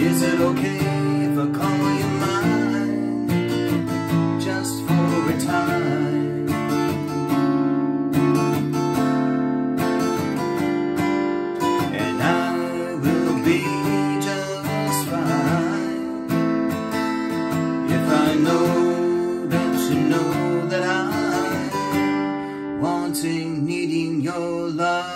Is it okay if I call you mine, just for a time? And I will be just fine if I know that you know that I'm wanting, needing your love.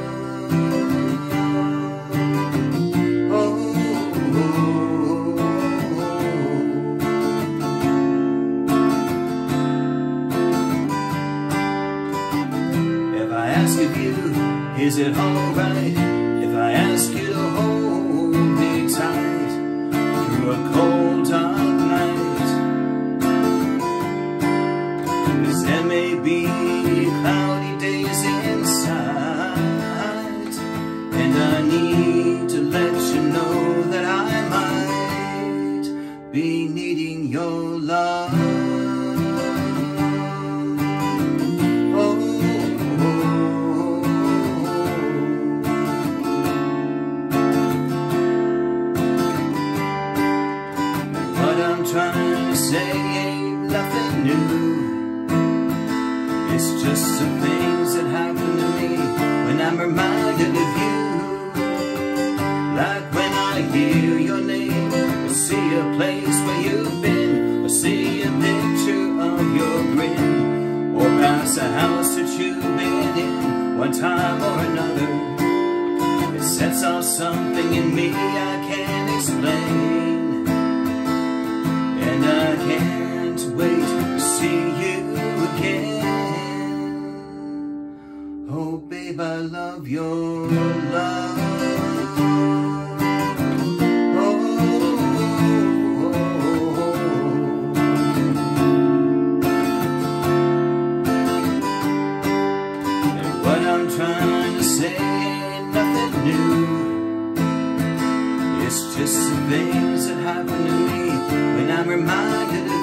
Ask of you, is it alright if I ask you to hold me tight through a cold dark night? 'Cause there may be cloudy days inside, and I need to let you know that I might be needing your love. Trying to say ain't nothing new. It's just the things that happen to me when I'm reminded of you. Like when I hear your name, or see a place where you've been, or see a picture of your grin, or pass a house that you've been in one time or another. It sets off something in me I can't explain. And I can't wait to see you again. Oh babe, I love your love. And what I'm trying to say ain't nothing new. It's just the things that happen to me when I'm reminded of